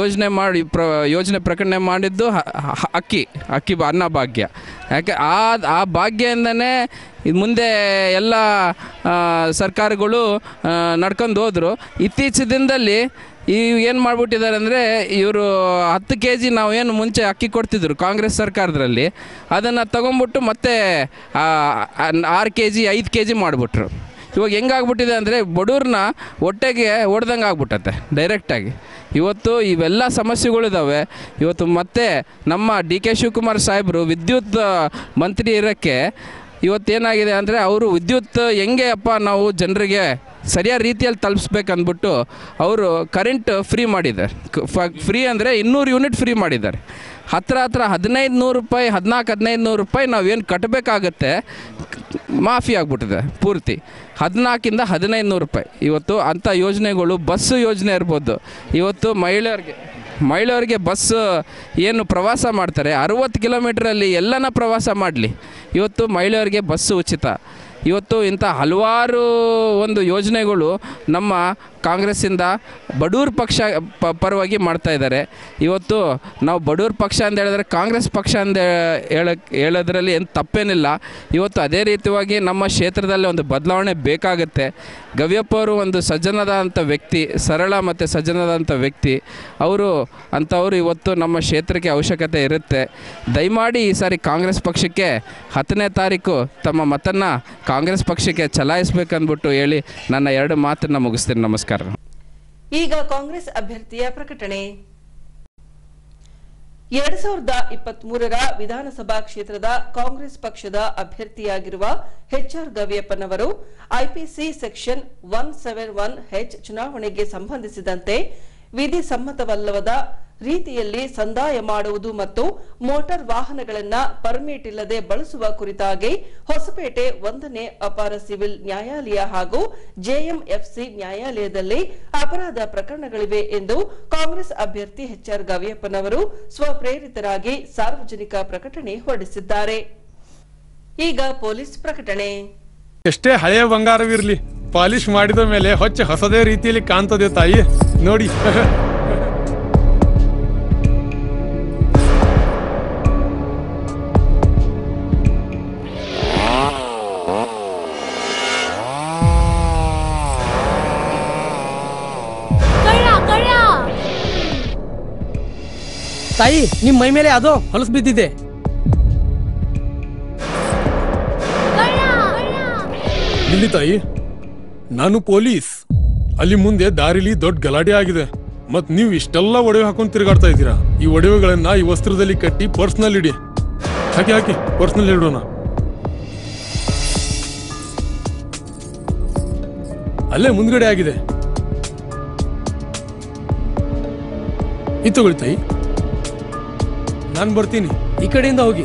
ಯೋಜನೆ ಪ್ರಕಟಣೆ ಮಾಡಿದ್ದು ಅಕ್ಕಿ ಅನ್ನಭಾಗ್ಯ. ಯಾಕೆ ಆ ಭಾಗ್ಯದಿಂದನೇ ಮುಂದೆ ಎಲ್ಲ ಸರ್ಕಾರಗಳು ನಡ್ಕೊಂಡು ಹೋದರು. ಇತ್ತೀಚಿನ ದಿನದಲ್ಲಿ ಏನು ಮಾಡಿಬಿಟ್ಟಿದ್ದಾರೆ ಅಂದರೆ, ಇವರು 10 kg ನಾವೇನು ಮುಂಚೆ ಅಕ್ಕಿ ಕೊಡ್ತಿದ್ರು ಕಾಂಗ್ರೆಸ್ ಸರ್ಕಾರದಲ್ಲಿ, ಅದನ್ನು ತಗೊಂಬಿಟ್ಟು ಮತ್ತೆ 6 kg 5 kg ಮಾಡಿಬಿಟ್ರು. ಇವಾಗ ಹೆಂಗಾಗ್ಬಿಟ್ಟಿದೆ ಅಂದರೆ ಬಡವ್ರನ್ನ ಹೊಟ್ಟೆಗೆ ಹೊಡೆದಂಗೆ ಆಗ್ಬಿಟ್ಟತ್ತೆ ಡೈರೆಕ್ಟಾಗಿ. ಇವತ್ತು ಇವೆಲ್ಲ ಸಮಸ್ಯೆಗಳಿದ್ದಾವೆ. ಇವತ್ತು ಮತ್ತೆ ನಮ್ಮ DK ಶಿವಕುಮಾರ್ ಸಾಹೇಬರು ವಿದ್ಯುತ್ ಮಂತ್ರಿ ಇರೋಕ್ಕೆ ಇವತ್ತೇನಾಗಿದೆ ಅಂದರೆ, ಅವರು ವಿದ್ಯುತ್ ಹೆಂಗೆ ನಾವು ಜನರಿಗೆ ಸರಿಯಾದ ರೀತಿಯಲ್ಲಿ ತಲುಪಿಸ್ಬೇಕಂದ್ಬಿಟ್ಟು ಅವರು ಕರೆಂಟ್ ಫ್ರೀ ಮಾಡಿದ್ದಾರೆ. ಫ್ರೀ ಅಂದರೆ 200 ಯೂನಿಟ್ ಫ್ರೀ ಮಾಡಿದ್ದಾರೆ. ಹತ್ರ 1500 ರೂಪಾಯಿ 1400-1500 ರೂಪಾಯಿ ನಾವೇನು ಕಟ್ಟಬೇಕಾಗತ್ತೆ ಮಾಫಿ ಆಗಿಬಿಟ್ಟಿದೆ ಪೂರ್ತಿ. 14ಇಂದ 1500 ರೂಪಾಯಿ ಇವತ್ತು ಅಂಥ ಯೋಜನೆಗಳು. ಬಸ್ಸು ಯೋಜನೆ ಇರ್ಬೋದು. ಇವತ್ತು ಮಹಿಳೆಯರಿಗೆ ಬಸ್ ಏನು ಪ್ರವಾಸ ಮಾಡ್ತಾರೆ 60 ಕಿಲೋಮೀಟ್ರಲ್ಲಿ ಎಲ್ಲನ ಪ್ರವಾಸ ಮಾಡಲಿ. ಇವತ್ತು ಮಹಿಳೆಯರಿಗೆ ಬಸ್ಸು ಉಚಿತ. ಇವತ್ತು ಇಂಥ ಹಲವಾರು ಒಂದು ಯೋಜನೆಗಳು ನಮ್ಮ ಕಾಂಗ್ರೆಸ್ಸಿಂದ ಬಡವ್ರ ಪಕ್ಷ ಪರವಾಗಿ ಮಾಡ್ತಾ ಇದ್ದಾರೆ. ಇವತ್ತು ನಾವು ಬಡವ್ರ ಪಕ್ಷ ಅಂತ ಹೇಳಿದ್ರೆ ಕಾಂಗ್ರೆಸ್ ಪಕ್ಷ ಅಂತ ಹೇಳೋದ್ರಲ್ಲಿ ಏನು ತಪ್ಪೇನಿಲ್ಲ. ಇವತ್ತು ಅದೇ ರೀತಿಯಾಗಿ ನಮ್ಮ ಕ್ಷೇತ್ರದಲ್ಲಿ ಒಂದು ಬದಲಾವಣೆ ಬೇಕಾಗುತ್ತೆ. ಗವಿಯಪ್ಪ ಅವರು ಒಂದು ಸಜ್ಜನದಂಥ ವ್ಯಕ್ತಿ, ಸರಳ ಮತ್ತು ಸಜ್ಜನದಂಥ ವ್ಯಕ್ತಿ ಅಂಥವರು ಇವತ್ತು ನಮ್ಮ ಕ್ಷೇತ್ರಕ್ಕೆ ಅವಶ್ಯಕತೆ ಇರುತ್ತೆ. ದಯಮಾಡಿ ಈ ಸಾರಿ ಕಾಂಗ್ರೆಸ್ ಪಕ್ಷಕ್ಕೆ 10ನೇ ತಾರೀಕು ತಮ್ಮ ಮತನ್ನು ಕಾಂಗ್ರೆಸ್ ಪಕ್ಷಕ್ಕೆ ಚಲಾಯಿಸಬೇಕಂದ್ಬಿಟ್ಟು ಹೇಳಿ ನನ್ನ 2 ಮಾತನ್ನು ಮುಗಿಸ್ತೀನಿ. ನಮಸ್ಕಾರ. ಈಗ ಕಾಂಗ್ರೆಸ್ ಅಭ್ಯರ್ಥಿಯ ಪ್ರಕಟಣೆ. 2023ರ ವಿಧಾನಸಭಾ ಕ್ಷೇತ್ರದ ಕಾಂಗ್ರೆಸ್ ಪಕ್ಷದ ಅಭ್ಯರ್ಥಿಯಾಗಿರುವ ಎಚ್ಆರ್ ಗವಿಯಪ್ಪನವರು ಐಪಿಸಿ ಸೆಕ್ಷನ್ 171H ಚುನಾವಣೆಗೆ ಸಂಬಂಧಿಸಿದಂತೆ ವಿಧಿ ಸಮ್ಮತವಲ್ಲದ ರೀತಿಯಲ್ಲಿ ಸಂದಾಯ ಮಾಡುವುದು ಮತ್ತು ಮೋಟಾರ್ ವಾಹನಗಳನ್ನು ಪರ್ಮಿಟ್ ಇಲ್ಲದೆ ಬಳಸುವ ಕುರಿತಾಗಿ ಹೊಸಪೇಟೆ 1ನೇ ಅಪರ ಸಿವಿಲ್ ನ್ಯಾಯಾಲಯ ಹಾಗೂ ಜೆಎಂಎಫ್ಸಿ ನ್ಯಾಯಾಲಯದಲ್ಲಿ ಅಪರಾಧ ಪ್ರಕರಣಗಳಿವೆ ಎಂದು ಕಾಂಗ್ರೆಸ್ ಅಭ್ಯರ್ಥಿ ಎಚ್ಆರ್ ಗವಿಯಪ್ಪನವರು ಸ್ವಪ್ರೇರಿತರಾಗಿ ಸಾರ್ವಜನಿಕ ಪ್ರಕಟಣೆ ಹೊರಡಿಸಿದ್ದಾರೆ. ಈಗ ಪೊಲೀಸ್ ಪ್ರಕಟಣೆ. ಎಷ್ಟೇ ಹಳೆಯ ಬಂಗಾರವಿರಲಿ, ಪಾಲಿಶ್ ಮಾಡಿದ ಮೇಲೆ ಹೊಸದೇ ರೀತಿಯಲ್ಲಿ ಕಾಣ್ತದೆ ತಾಯಿ ನೋಡಿ. ತಾಯಿ, ನಿಮ್ ಮೈ ಮೇಲೆ ಅದು ಹೊಲಸು ಬಿದ್ದಿದೆ. ಇಲ್ಲಿ ತಾಯಿ, ನಾನು ಪೊಲೀಸ್. ಅಲ್ಲಿ ಮುಂದೆ ದಾರಿಲಿ ದೊಡ್ಡ ಗಲಾಟೆ ಆಗಿದೆ. ಮತ್ ನೀವು ಇಷ್ಟೆಲ್ಲ ಒಡವೆ ಹಾಕೊಂಡು ತಿರುಗಾಡ್ತಾ ಇದ್ದೀರಾ. ಈ ಒಡವೆಗಳನ್ನ ಈ ವಸ್ತ್ರದಲ್ಲಿ ಕಟ್ಟಿ ಪರ್ಸ್ನಲ್ ಇಡಿ. ಹಾಕಿ ಪರ್ಸ್ನಲ್ ಇಡೋಣ. ಅಲ್ಲೇ ಮುಂದ್ಗಡೆ ಆಗಿದೆ. ಇದು ತಗೊಳ್ಳಿ ತಾಯಿ. ನಾನು ಬರ್ತೀನಿ. ಈ ಕಡೆಯಿಂದ ಹೋಗಿ.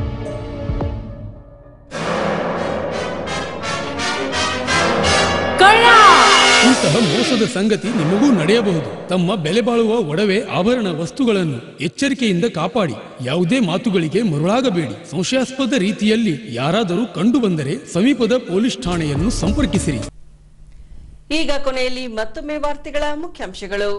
ಇಂತಹ ಮೋಸದ ಸಂಗತಿ ನಿಮಗೂ ನಡೆಯಬಹುದು. ತಮ್ಮ ಬೆಲೆ ಬಾಳುವ ಒಡವೆ ಆಭರಣ ವಸ್ತುಗಳನ್ನು ಎಚ್ಚರಿಕೆಯಿಂದ ಕಾಪಾಡಿ. ಯಾವುದೇ ಮಾತುಗಳಿಗೆ ಮರುಳಾಗಬೇಡಿ. ಸಂಶಯಾಸ್ಪದ ರೀತಿಯಲ್ಲಿ ಯಾರಾದರೂ ಕಂಡು ಬಂದರೆ ಸಮೀಪದ ಪೊಲೀಸ್ ಠಾಣೆಯನ್ನು ಸಂಪರ್ಕಿಸಿರಿ. ಈಗ ಕೊನೆಯಲ್ಲಿ ಮತ್ತೊಮ್ಮೆ ವಾರ್ತೆಗಳ ಮುಖ್ಯಾಂಶಗಳು.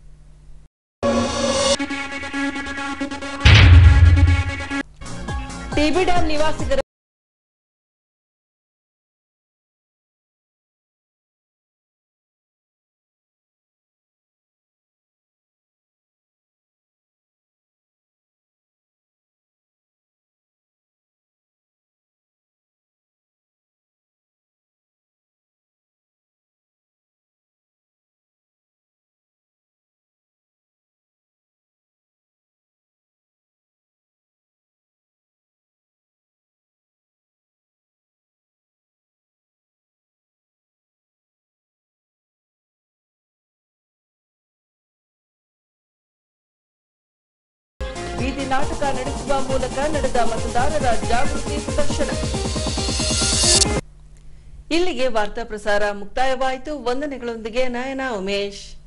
ಟಿಬಿ ಡ್ಯಾಂ ನಿವಾಸಿಗರ ಬೀದಿ ನಾಟಕ ನಡೆಸುವ ಮೂಲಕ ನಡೆದ ಮತದಾರರ ಜಾಗೃತಿ ಪ್ರದರ್ಶನ. ಇಲ್ಲಿಗೆ ವಾರ್ತಾ ಪ್ರಸಾರ ಮುಕ್ತಾಯವಾಯಿತು. ವಂದನೆಗಳೊಂದಿಗೆ ನಯನ ಉಮೇಶ್.